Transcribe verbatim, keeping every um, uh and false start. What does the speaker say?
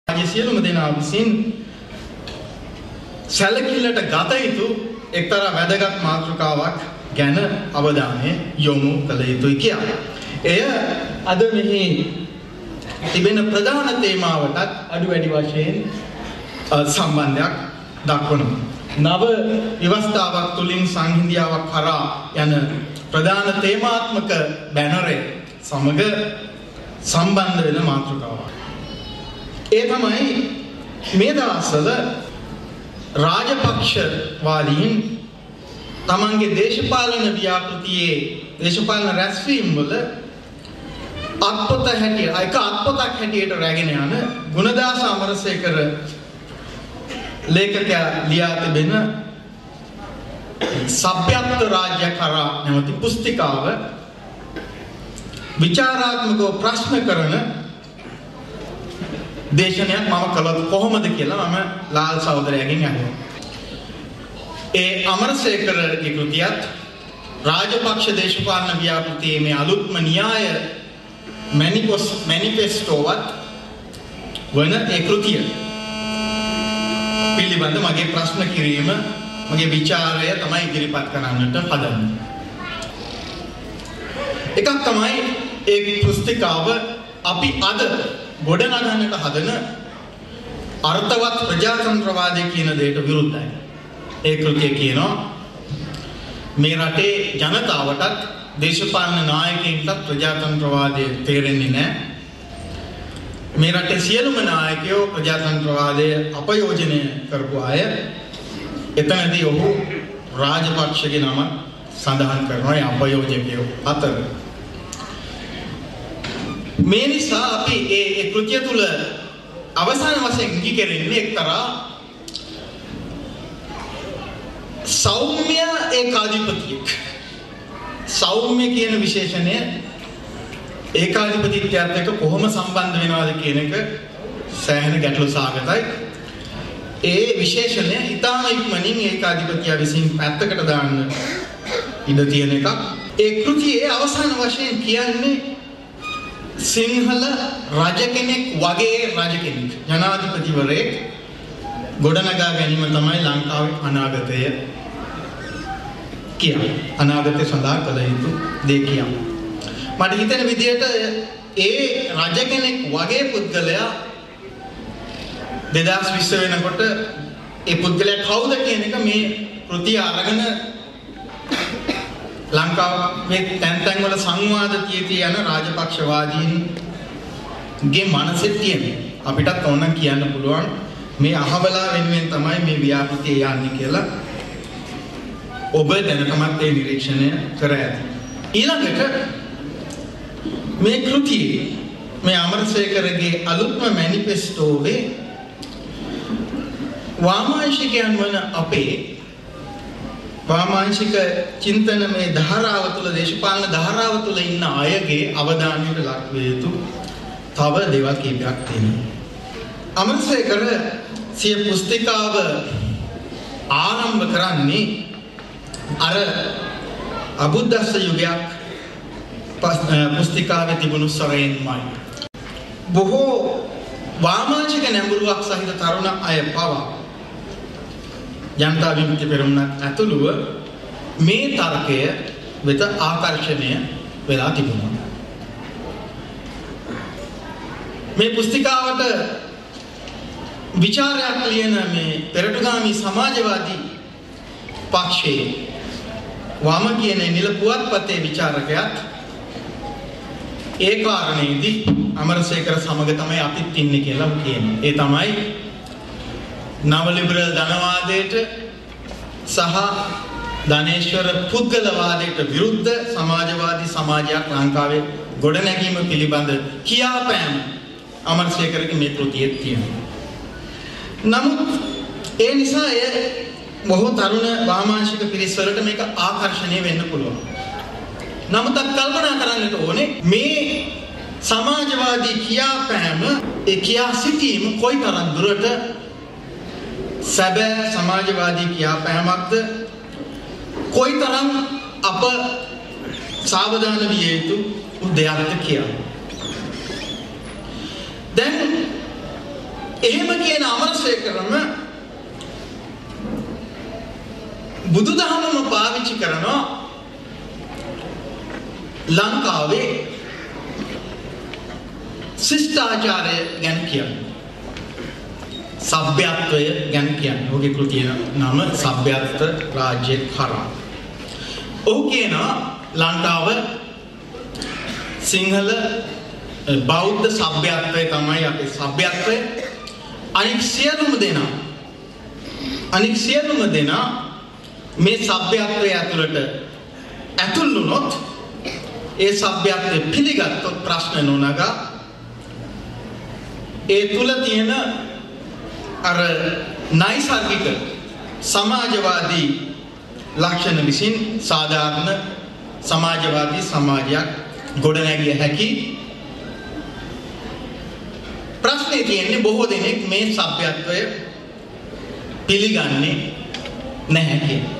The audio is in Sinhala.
සියලුම දෙනා විසින් සැලකිල්ලට ගත යුතු එක්තරා වැදගත් මාතෘකාවක් ගැන අවධානය යොමු කළ යුතුයි කියලා. එය අද මෙහි තිබෙන ප්‍රධාන තේමාවටත් අඩු වැඩි වශයෙන් සම්බන්ධයක් දක්වනවා. නව ව්‍යවස්ථාවක් තුලින් සංහිඳියාවක් කරා යන ප්‍රධාන තේමාත්මක බැනරේ සමග සම්බන්ධ වෙන මාතෘකාවක්. ඒ තමයි මේ දවස්වල රාජපක්ෂවාදීන් තමන්ගේ දේශපාලන ව්‍යාපෘතියේ දේශපාලන රැස්වීම් වල අත්පොත හැටියට එක අත්පොතක් හැටියට රැගෙන යන ගුණදාස අමරසේකර ලේඛකයා ලියා තිබෙන සભ્યත්ව රාජ්‍ය කරා නැමැති පුස්තිකාව විචාරාත්මකව ප්‍රශ්න කරන දේශනයක් මම කළොත් කොහොමද කියලා මම ලාල් සහෝදරයාගෙන් අහනවා. ඒ අමරසේකරගේ කෘතියත් රාජපක්ෂ දේශපාලන ව්‍යාපෘතියේ මේ අලුත්ම න්‍යාය මැනිෆෙස්ටෝවත් වන ඒ කෘතිය පිළිබඳ මගේ ප්‍රශ්න කිරීම මගේ ਵਿਚාරය තමයි ඉදිරිපත් කරන්නට හදන්නේ. එකක් තමයි ඒ පුස්තිකාව අපි අද ගොඩනගන්නට හදන අර්ථවත් ප්‍රජාතන්ත්‍රවාදය කියන දෙයට විරුද්ධයි. ඒ කෘතිය කියනවා මේ රටේ ජනතාවටත් දේශපාලන නායකයින්ටත් ප්‍රජාතන්ත්‍රවාදය තේරෙන්නේ නැහැ. මේ රටේ සියලුම නායකයෝ ප්‍රජාතන්ත්‍රවාදය අපයෝජනය කරපු අය. එතනදී ඔහු රාජපක්ෂගේ නම සඳහන් කරනවා ඒ අපයෝජකයෝ අතර. මේ නිසා අපි ඒ කෘතිය තුල අවසාන වශයෙන් ඉඟි කෙරෙන්නේ එක්තරා සෞම්‍ය ඒකාධිපතියක්. සෞම්‍ය කියන විශේෂණය ඒකාධිපතිත්වයට එක්ක කොහොම සම්බන්ධ වෙනවද කියන එක සෑහෙන ගැටලු සාගතයි. ඒ විශේෂණය ඊටාම ඉක්මනින් ඒකාධිපතිය විසින් පැත්තකට දාන්න ඉඩ තියෙන එකක්. ඒ කෘතියේ අවසාන වශයෙන් කියන්නේ සිංහල රජ කෙනෙක් වගේ රජ කෙනෙක් ජනාධිපතිවරයෙක් ගොඩනගා ගැනීම තමයි ලංකාවේ අනාගතය කියන්නේ. අනාගතය සඳහා කළ යුතු දේ කියන්නේ. මට හිතෙන විදිහට ඒ රජ කෙනෙක් වගේ පුද්ගලයා දෙදාස් විස්ස වෙනකොට ඒ පුද්ගලයා කවුද කියන එක මේ කෘතිය අරගෙන ලංකාවේ තැන් තැන් වල සංවාද තියෙති යන රාජපක්ෂවාදීන්ගේ මනසේ තියෙන අපිටත් ඕනනම් කියන්න පුළුවන් මේ අහවලා වෙනුවෙන් තමයි මේ ව්‍යාපෘතිය යන්නේ කියලා ඔබ දැනටමත් ඒ නිරීක්ෂණය කර ඇති. ඊළඟට මේ කෘතියේ මේ අමරසේකරගේ අලුත්ම මැනිෆෙස්ටෝවේ වාමාංශිකයන් වන අපේ වාමාංශික චින්තන මේ ධාරාව තුළ දේශපාලන ධාරාව තුළ ඉන්න අයගේ අවධානයට ලක් විය යුතු තව දේවල් කීපයක් තියෙනවා. අමරසේකර සිය පුස්තිකාව ආරම්භ කරන්නේ අර අබුද්දස්ස යුගයක් පුස්තිකාවේ තිබුණු ස්වරයෙන්මයි. බොහෝ වාමාංශික නැඹුරුවක් සහිත තරුණ අය පවා ජනතා විමුක්ති පෙරමුණක් ඇතුළුව මේ තර්කය වෙත ආකර්ෂණය වෙලා තිබුණා. මේ පුස්තිකාවට විචාරයක් ලියන මේ පෙරටුගාමී සමාජවාදී පක්ෂයේ වම කියන නිල පුවත්පතේ විචාරකයාත් ඒ කාරණේදී අමරසේකර සමග තමයි අපිත් ඉන්නේ කියලා කියන්නේ. ඒ තමයි නව ලිබරල් ධනවාදයට සහ ධනේශ්වර පුද්ගලවාදයට විරුද්ධ සමාජවාදී සමාජයක් ලංකාවේ ගොඩනැගීම පිළිබඳ කියාපෑම අමරසේකරගේ මේ කෘතියේ තියෙනවා. නමුත් ඒ නිසා එය බොහෝ තරුණ වාමාංශික පිරිස් වලට මේක ආකර්ෂණීය වෙන්න පුළුවන්. නමුත් කල්පනා කරන්නට ඕනේ මේ සමාජවාදී කියාපෑම ඒ කියා සිටීම කොයිතරම් දුරට සැබෑ සමාජවාදී කියාපෑමක්ද කොයිතරම් අප සාවධාන විය යුතු දෙයක්ද කියලා. දැන් එහෙම කියන අමරසේකරම බුදුදහමම පාවිච්චි කරනවා ලංකාවේ ශිෂ්ටාචාරය ගැන කියන්නේ. සભ્યත්වය ගැන කියන්නේ. ඔහුගේ කෘතිය නම සભ્યත්ව රාජ්‍ය කරා. ඔහු කියනවා ලංකාව සිංහල බෞද්ධ සભ્યත්වය තමයි අපේ සભ્યත්වය. අනික් සියලුම දෙනා අනික් සියලුම දෙනා මේ සભ્યත්වය ඇතුළට ඇතුල් වුණොත් ඒ සભ્યත්වය පිළිගත්තොත් ප්‍රශ්න නොනගා ඒ තුල තියෙන අර නයිසර්ගික සමාජවාදී ලක්ෂණ විසින් සාධාරණ සමාජවාදී සමාජයක් ගොඩනැගිය හැකි. ප්‍රශ්නේ තියෙන්නේ බොහෝ දෙනෙක් මේ සભ્યත්වය පිළිගන්නේ නැහැ කියලා.